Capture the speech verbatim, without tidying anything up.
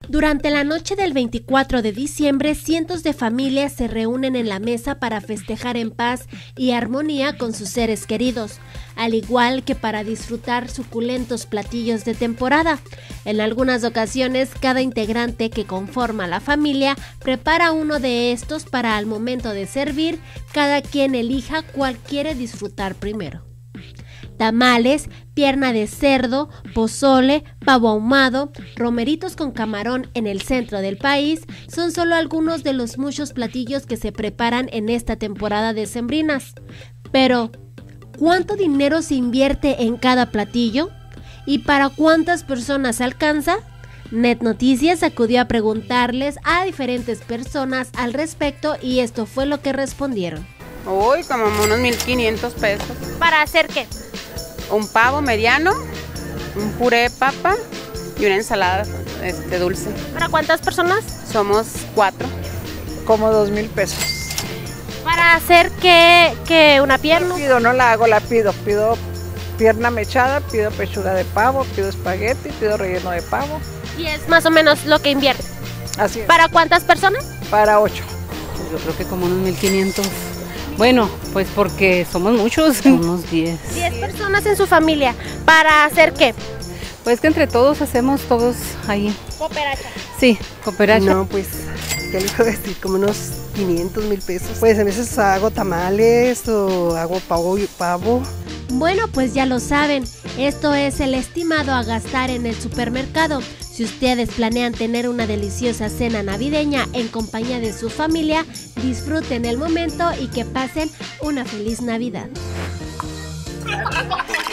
Durante la noche del veinticuatro de diciembre, cientos de familias se reúnen en la mesa para festejar en paz y armonía con sus seres queridos, al igual que para disfrutar suculentos platillos de temporada. En algunas ocasiones, cada integrante que conforma la familia prepara uno de estos para al momento de servir, cada quien elija cuál quiere disfrutar primero. Tamales, pierna de cerdo, pozole, pavo ahumado, romeritos con camarón en el centro del país son solo algunos de los muchos platillos que se preparan en esta temporada decembrinas. Pero, ¿cuánto dinero se invierte en cada platillo? ¿Y para cuántas personas alcanza? Net Noticias acudió a preguntarles a diferentes personas al respecto y esto fue lo que respondieron. Uy, como unos mil quinientos pesos. ¿Para hacer qué? Un pavo mediano, un puré de papa y una ensalada este, dulce. ¿Para cuántas personas? Somos cuatro. Como dos mil pesos. ¿Para hacer qué? ¿Qué? ¿Una pierna? Pido, no la hago, la pido. Pido pierna mechada, pido pechuga de pavo, pido espagueti, pido relleno de pavo. Y es más o menos lo que invierte. Así es. ¿Para cuántas personas? Para ocho. Yo creo que como unos mil quinientos. Bueno, pues porque somos muchos, unos diez. diez personas en su familia. ¿Para hacer qué? Pues que entre todos hacemos todos ahí. Cooperacha. Sí, cooperacha. No, pues, ¿qué le puedo decir? Como unos quinientos mil pesos. Pues a veces hago tamales o hago pavo y pavo. Bueno, pues ya lo saben, esto es el estimado a gastar en el supermercado. Si ustedes planean tener una deliciosa cena navideña en compañía de su familia, disfruten el momento y que pasen una feliz Navidad.